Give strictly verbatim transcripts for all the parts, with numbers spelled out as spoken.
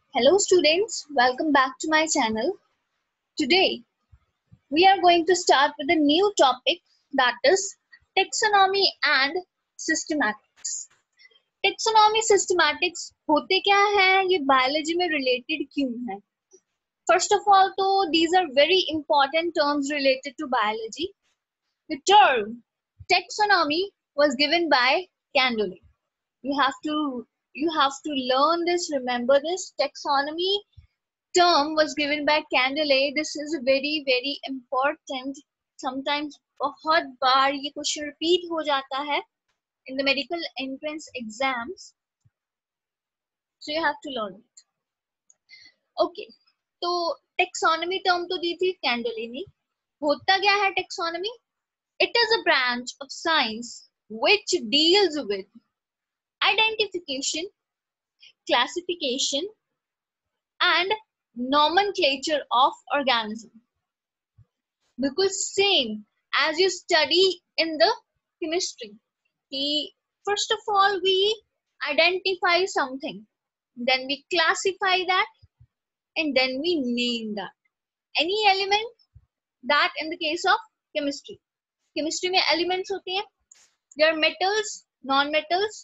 Hello students, welcome back to my channel. Today we are going to start with a new topic, that is taxonomy and systematics. Taxonomy systematics होते क्या है, ये biology में related क्यों है? First of all, तो these are very important terms related to biology. The term taxonomy was given by Candolle. You have to you have to learn this, remember this. Taxonomy term was given by Candolle. This is very very important. Sometimes बहुत बार ये question repeat हो जाता है in the medical entrance exams, so you have to learn it. Okay, तो taxonomy term तो दी थी Candolle ने. होता क्या है taxonomy? It is a branch of science which deals with identification, classification, and nomenclature of organism. बिल्कुल same as you study in the chemistry. कि first of all we identify something, then we classify that, and then we name that. Any element, that in the case of chemistry. Chemistry में elements होते हैं. There are metals, non-metals.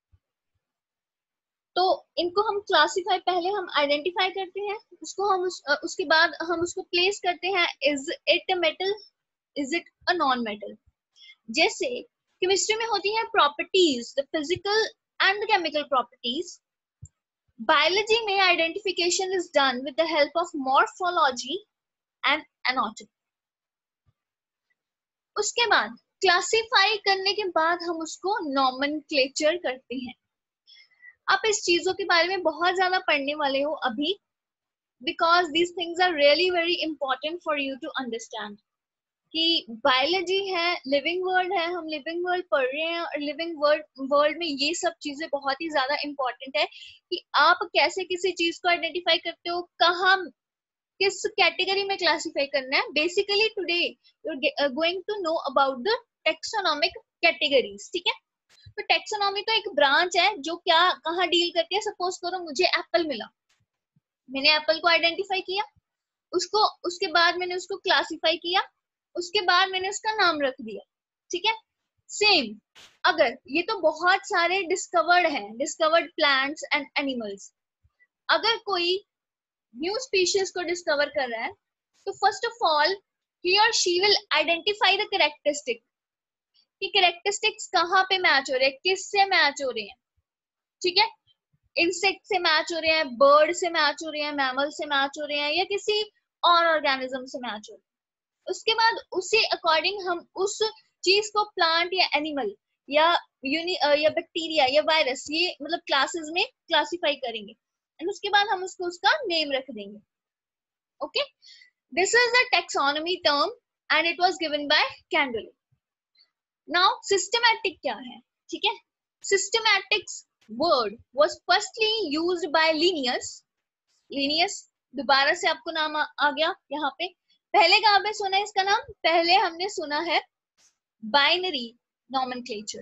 तो इनको हम classify पहले हम identify करते हैं, उसको हम उस, उसके बाद हम उसको प्लेस करते हैं. Is it a metal, is it a non metal. जैसे केमिस्ट्री में होती है properties, the physical and the chemical properties. Biology में identification is done with the help of morphology and anatomy. उसके बाद क्लासिफाई करने के बाद हम उसको नॉमेनक्लेचर करते हैं. आप इस चीजों के बारे में बहुत ज्यादा पढ़ने वाले हो अभी, because these things are really very important for you to understand कि बायोलॉजी है, लिविंग वर्ल्ड है, हम लिविंग वर्ल्ड पढ़ रहे हैं, और लिविंग वर्ल्ड वर्ल्ड में ये सब चीजें बहुत ही ज्यादा इंपॉर्टेंट है कि आप कैसे किसी चीज को आइडेंटिफाई करते हो, कहाँ किस कैटेगरी में क्लासिफाई करना है. Basically today you are going to know about the taxonomic categories. ठीक है, तो टेक्सोनॉमी तो एक ब्रांच है जो क्या कहाँ डील करती है. सपोज करो मुझे एप्पल मिला, मैंने एप्पल को आइडेंटिफाई किया, उसको उसके बाद मैंने उसको क्लासिफाई किया, उसके बाद मैंने उसका नाम रख दिया. ठीक है, सेम अगर ये तो बहुत सारे डिस्कवर्ड हैं, डिस्कवर्ड प्लांट्स एंड एनिमल्स. अगर कोई न्यू स्पीशीज को डिस्कवर कर रहा है तो फर्स्ट ऑफ ऑल ही और she will identify the characteristic कि कैरेक्टरिस्टिक्स कहाँ पे मैच हो रहे हैं, किस से मैच हो रहे हैं. ठीक है, इंसेक्ट से मैच हो रहे हैं, बर्ड से मैच हो रहे हैं, मैमल से मैच हो रहे हैं, या किसी और ऑर्गेनिज्म से मैच हो रहे हैं. उसके बाद उसी अकॉर्डिंग हम उस चीज को प्लांट या एनिमल या यूनि या बैक्टीरिया या वायरस, ये मतलब क्लासेस में क्लासिफाई करेंगे, एंड उसके बाद हम उसको उसका नेम रख देंगे. Okay, this is the taxonomy term and it was given by Candolle. Now systematic क्या है? ठीक है, systematics word was firstly used by Linnaeus. Linnaeus, दोबारा से आपको नाम आ, आ गया यहाँ पे. पहले कहाँ पे सुना है इसका नाम? पहले हमने सुना है binary nomenclature,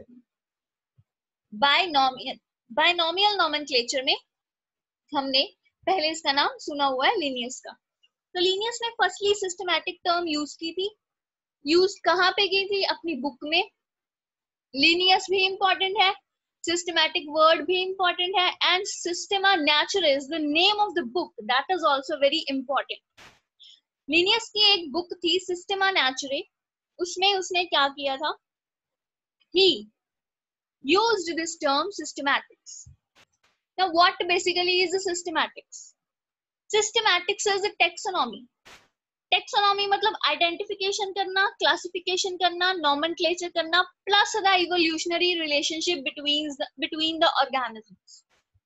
binomial binomial nomenclature में हमने पहले इसका नाम सुना हुआ है लिनियस का. तो लिनियस ने फर्स्टली सिस्टमैटिक टर्म यूज की थी. यूज कहाँ पे की थी? अपनी बुक में. लिनियस भी इंपॉर्टेंट है, सिस्टमैटिक वर्ड भी इंपॉर्टेंट है, and systema naturalis the name of the book, that is also very important. Linnaeus की एक बुक थी सिस्टेमा नेचुरे, उसमें उसने क्या किया था? He used this term systematics. Now what basically is the systematics? Systematics is a taxonomy. Taxonomy मतलब identification करना, क्लासिफिकेशन करना, नॉमेनक्लेचर करना, plus the evolutionary relationship between between the organisms.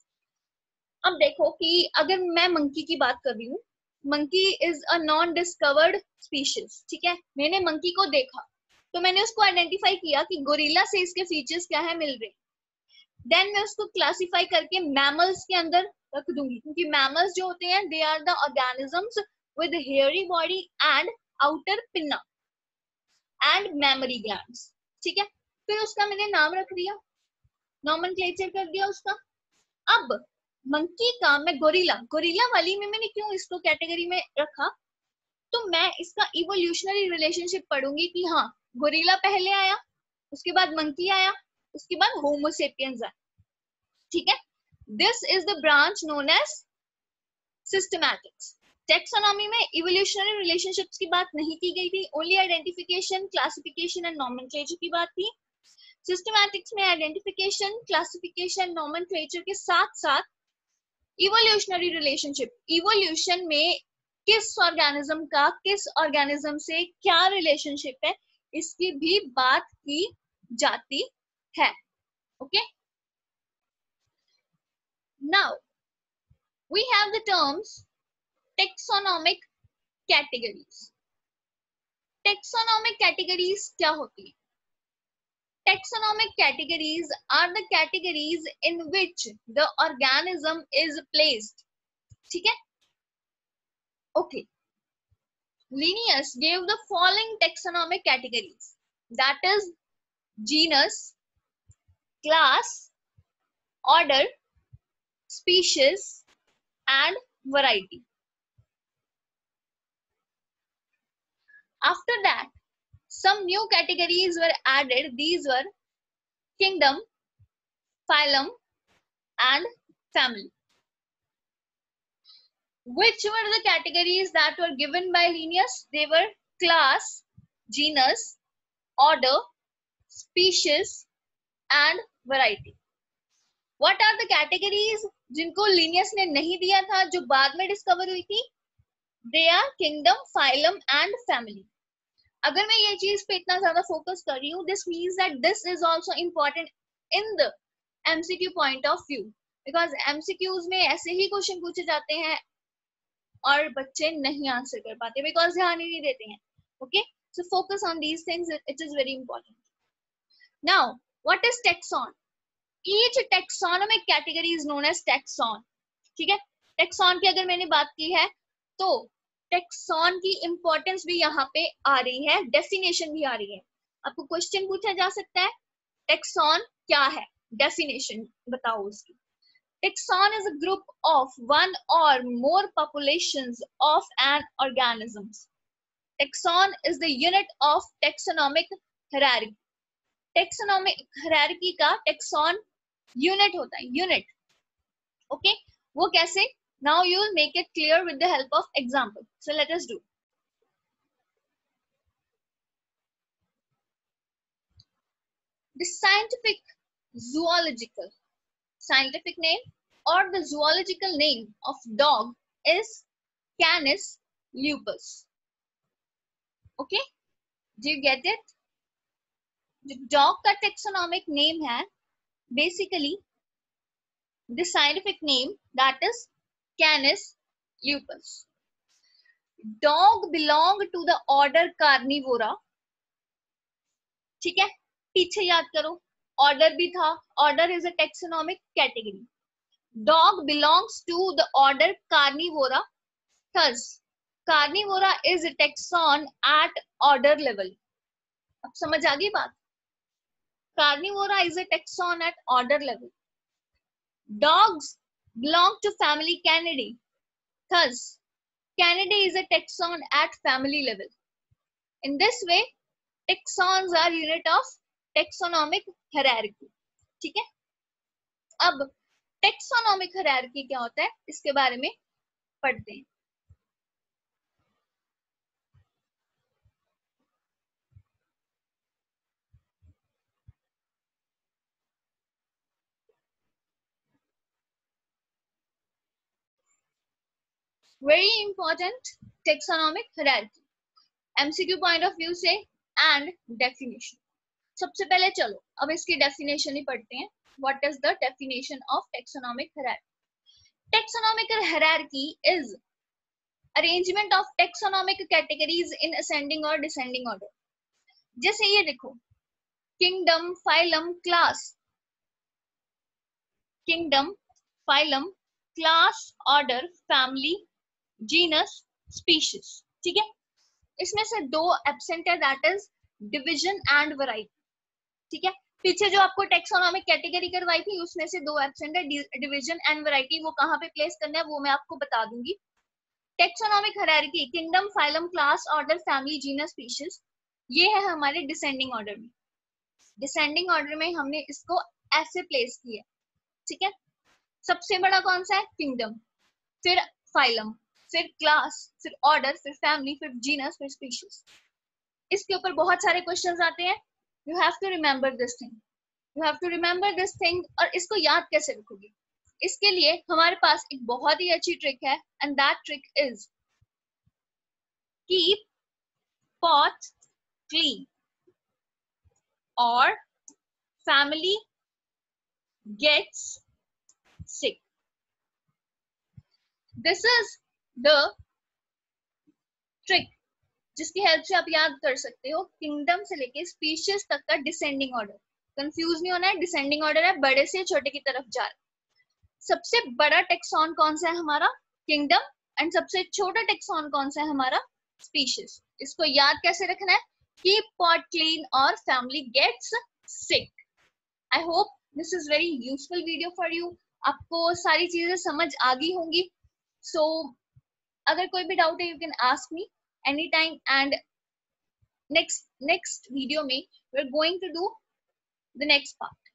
अब देखो कि अगर मैं मंकी की बात कर रही हूँ, monkey is a non discovered species. ठीक है, मैंने मंकी को देखा तो मैंने उसको आइडेंटिफाई किया कि गोरिल्ला से इसके फीचर्स क्या है मिल रहे. देन मैं उसको क्लासिफाई करके मैमल्स के अंदर रख दूंगी, क्योंकि मैमल्स जो होते हैं they are the organisms with hairy body and outer pinna and mammary glands. ठीक है, फिर उसका मैंने नाम रख दिया, नॉमेनक्लेचर कर दिया उसका. अब मंकी का मैं गोरिल्ला, गोरिल्ला वाली में मैंने क्यों इसको कैटेगरी में रखा, तो मैं इसका इवोल्यूशनरी रिलेशनशिप पढ़ूंगी कि हाँ गोरिल्ला पहले आया, उसके बाद मंकी आया, उसके बाद होमोसेपियंस आया, ठीक है। This is the branch known as systematics. Taxonomy में इवोल्यूशनरी रिलेशनशिप्स की बात नहीं की गई थी, only identification, classification and nomenclature की बात थी। सिस्टमैटिक्स में आइडेंटिफिकेशन, क्लासिफिकेशन, नॉमेनक्लेचर के साथ साथ इवोल्यूशनरी रिलेशनशिप, इवोल्यूशन में किस ऑर्गेनिज्म का किस ऑर्गेनिज्म से क्या रिलेशनशिप है, इसकी भी बात की जाती है। Okay, now we have the terms taxonomic categories. Taxonomic categories क्या होती है? Taxonomic categories are the categories in which the organism is placed. ठीक है? Okay. Linnaeus gave the following taxonomic categories. That is genus, class, order, species, and variety. After that, some new categories were added. These were kingdom, phylum, and family. Which were the categories that were given by Linnaeus? They were class, genus, order, species, and variety. What are the categories जिनको Linnaeus ने नहीं दिया था, जो बाद में discover हुई थी? They are kingdom, phylum, and family. अगर मैं ये चीज पे इतना ज्यादा फोकस कर रही हूँ, this means that this is also important in the M C Q point of view, because M C Qs में ऐसे ही क्वेश्चन पूछे जाते हैं और बच्चे नहीं आंसर कर पाते बिकॉज ध्यान ही नहीं देते हैं. Okay, so focus on these things, it is very important. Now what is taxon? Each taxonomic category is known as taxon. ठीक है, टेक्सॉन की अगर मैंने बात की है तो टेक्सॉन की इंपॉर्टेंस भी यहाँ पे आ रही है, डेफिनेशन भी आ रही है. आपको क्वेश्चन पूछा जा सकता है टेक्सॉन क्या है, डेफिनेशन बताओ उसकी. Taxon is a group of one or more populations of an organism. Taxon is the unit of taxonomic hierarchy. Taxonomic hierarchy का taxon unit होता है, unit. Okay, वो कैसे? Now you will make it clear with the help of example. So let us do. The scientific zoological scientific name or the zoological name of dog is Canis lupus. Okay, do you get it? The dog का taxonomic name है basically the scientific name, that is Canis lupus. Dog belong to the order Carnivora. ठीक है, पीछे याद करो, order भी था, order is a taxonomic category. Dog belongs to the order Carnivora. Thus, Carnivora is a taxon at order level. अब समझ आ गई बात? Carnivora is a taxon at order level. Dogs belong to family Canidae. Thus, Canidae is a taxon at family level. In this way, taxons are unit of taxonomic hierarchy. ठीक है, अब taxonomic hierarchy क्या होता है इसके बारे में पढ़ते हैं. Very important, taxonomic hierarchy. M C Q point of view से and definition. सबसे पहले चलो अब इसकी definition ही पढ़ते हैं. What is the definition of taxonomic hierarchy? Taxonomic hierarchy is arrangement of taxonomic categories in ascending or descending order. जैसे ये देखो, kingdom, phylum, class. Kingdom, phylum, class, order, family, genus, species. ठीक है, इसमें से दो एब्सेंट है, that is division and variety. ठीक है, पीछे जो आपको टेक्सोनॉमिक कैटेगरी करवाई थी उसमें से दो एब्सेंट है, डिवीजन एंड वैरायटी, वो कहाँ पे प्लेस करना है वो मैं आपको बता दूंगी। Taxonomic hierarchy, kingdom, phylum, class, order, family, genus, species, ये है हमारे डिसेंडिंग ऑर्डर में। डिसेंडिंग ऑर्डर में हमने इसको ऐसे प्लेस किया, ठीक है। सबसे बड़ा कौन सा है? किंगडम, फिर फाइलम, फिर क्लास, फिर ऑर्डर, फिर फैमिली, फिर जीनस, फिर स्पीशीज। इसके ऊपर बहुत सारे क्वेश्चंस आते हैं। You have to remember this thing, you have to remember this thing. और इसको याद कैसे रखोगे? इसके लिए हमारे पास एक बहुत ही अच्छी ट्रिक है, and that trick is keep pot clean और family gets sick. This is the trick जिसकी हेल्प से आप याद कर सकते हो किंगडम से लेके स्पीशीज तक का डिसेंडिंग ऑर्डर। कंफ्यूज नहीं होना है, डिसेंडिंग ऑर्डर है, बड़े से छोटे की तरफ जा रहा है। सबसे बड़ा टेक्सॉन कौन सा है? हमारा किंगडम। एंड सबसे छोटा टेक्सॉन कौन सा है? हमारा स्पीशीज। इसको याद कैसे रखना है? कीप पॉट क्लीन और family gets sick. I hope this is very useful video for you. आपको सारी चीजें समझ आ गई होंगी। सो so, अगर कोई भी डाउट है you can ask me any time, and next next video में we are going to do the next part.